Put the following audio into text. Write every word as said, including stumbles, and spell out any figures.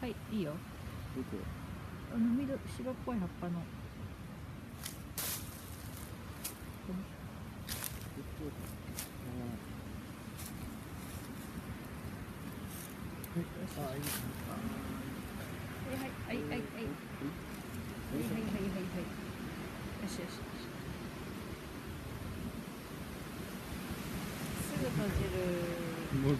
、いいよ。 どこ？ あの緑白っぽい葉っぱの。 ここか。ああ、いいか。 はいはいはいはいはいはいはいはいはいはいはい。よしよしよし。すぐ閉じる。 もう